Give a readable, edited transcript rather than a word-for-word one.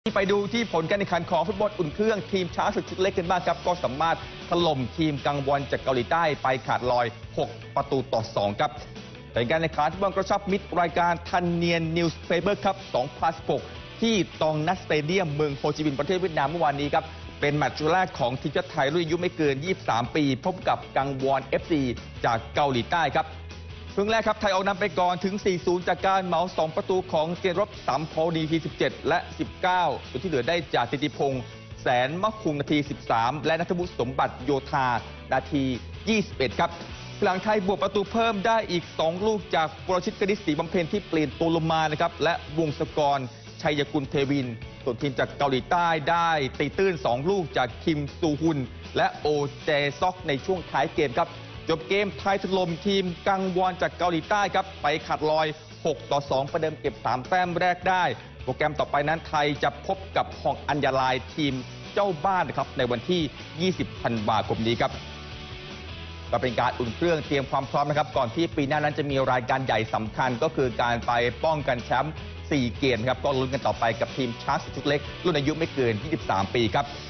ไปดูที่ผลการแข่งขันของฟุตบอลอุ่นเครื่องทีมช้างศึกชุดเล็กกันบ้างครับก็สามารถถล่มทีมกังวอนจากเกาหลีใต้ไปขาดลอย6-2ครับเป็นการแข่งขันฟุตบอลกระชับมิตรรายการทันเนียนนิวส์เพเปอร์ครับ2016ที่ตองนัสสเตเดียมเมืองโฮจิมินห์ประเทศเวียดนามเมื่อวานนี้ครับเป็นแมตช์แรกของทีมชาติไทยรุ่นอายุไม่เกิน23ปีพบกับกังวอน FC จากเกาหลีใต้ครับครึ่งแรกครับไทยออกนำไปก่อนถึง 4-0 จากการเหมา2ประตูของเจนรบสัมโพดีที17และ19ส่วนที่เหลือได้จากติติพงษ์แสนมะคุงนาที13และณัฐวุฒิสมบัติโยธานาที21ครับหลังไทยบวกประตูเพิ่มได้อีก2ลูกจากวรชิตกนิษฐ์ศรีบำเพ็ญที่เปลี่ยนตัวลงมานะครับและวงศกรชัยกุลเทวินส่วนทีมจากเกาหลีใต้ได้ตีตื้น2ลูกจากคิมซูฮุนและโอเจซอกในช่วงท้ายเกมครับจบเกมไทยถล่มทีมกังวอนจากเกาหลีใต้ครับไปขาดลอย6-2ประเดิมเก็บ3แต้มแรกได้โปรแกรมต่อไปนั้นไทยจะพบกับฮองอัญญาลายทีมเจ้าบ้านนะครับในวันที่20ธันวาคมนี้ครับก็เป็นการอุ่นเครื่องเตรียมความพร้อมนะครับก่อนที่ปีหน้านั้นจะมีรายการใหญ่สำคัญก็คือการไปป้องกันแชมป์4เกมครับก็ลุ้นกันต่อไปกับทีมช้างศึกชุดเล็กรุ่นอายุไม่เกิน23ปีครับ